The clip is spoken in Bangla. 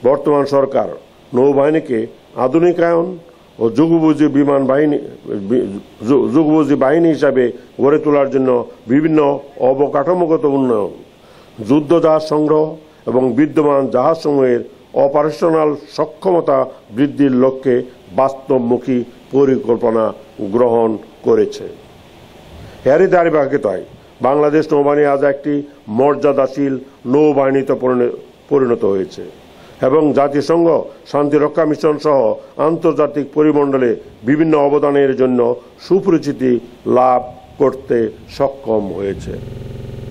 বর্তমান সরকার নৌবাহিনীকে আধুনিকায়ন ও যুগোপযোগী বাহিনী হিসাবে গড়ে তোলার জন্য বিভিন্ন অবকাঠামোগত উন্নয়ন, যুদ্ধ জাহাজ সংগ্রহ এবং বিদ্যমান জাহাজসমূহের অপারেশনাল সক্ষমতা বৃদ্ধির লক্ষ্যে বাস্তবমুখী পরিকল্পনা গ্রহণ করেছে। এরই ধারাবাহিকতায় বাংলাদেশ নৌবাহিনী আজ একটি মর্যাদাশীল নৌবাহিনীতে পরিণত হয়েছে এবং জাতিসংঘ শান্তিরক্ষা মিশন সহ আন্তর্জাতিক পরিমণ্ডলে বিভিন্ন অবদানের জন্য সুপরিচিতি লাভ করতে সক্ষম হয়েছে।